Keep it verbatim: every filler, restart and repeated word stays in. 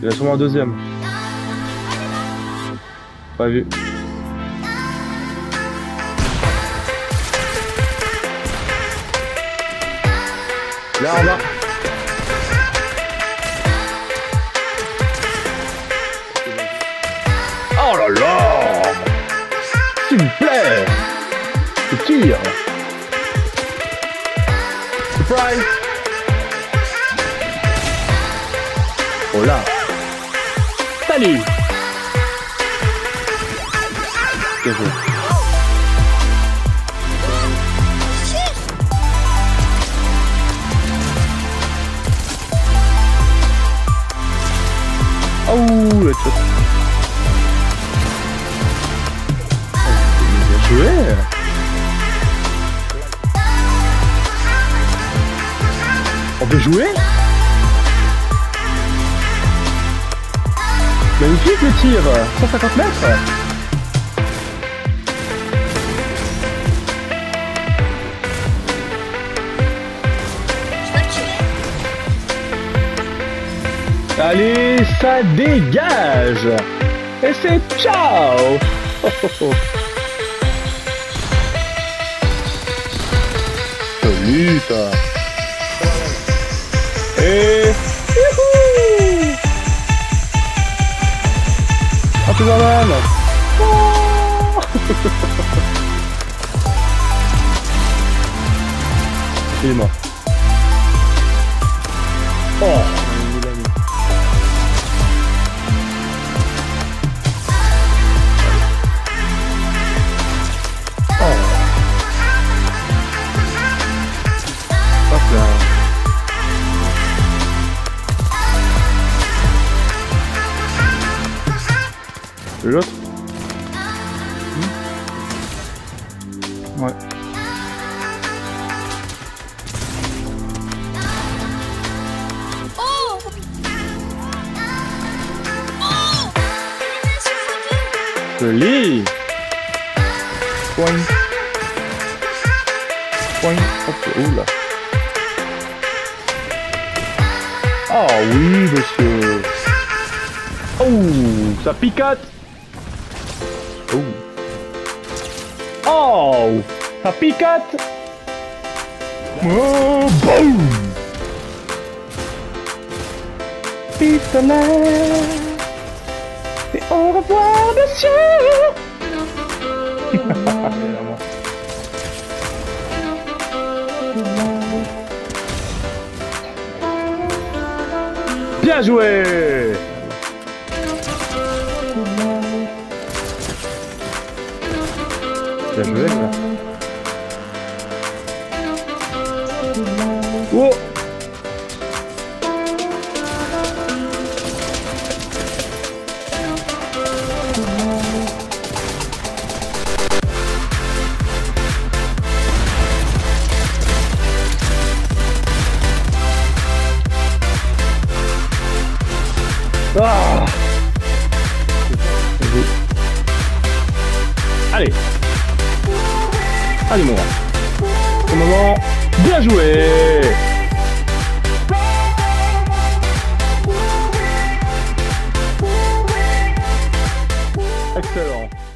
Il y a sûrement un deuxième. Pas vu. Là en bas. Oh là là! S'il vous plaît! Je tire! Surprise! Oh là! Salut! Bien joué. Oh, le shot! Bien joué! On peut jouer? Magnifique le tir! cent cinquante mètres! Allez, ça dégage! Et c'est ciao! Oh, oh, oh. Joli ça! Et... Youhou! Un peu normal! Oh. Il est mort. Oh! L'autre mmh. Ouais. Oh oh Joli. Point. Point. Hop, oula. Oh oui, monsieur. Oh, ça picote. Oh. Oh, ça picote. Oh, boum. Pistolet. Et au revoir, monsieur. Bien joué. Bien joué, là. Oh. Ah. Allez. Allez, mon gars. Au moment, bien joué. Excellent.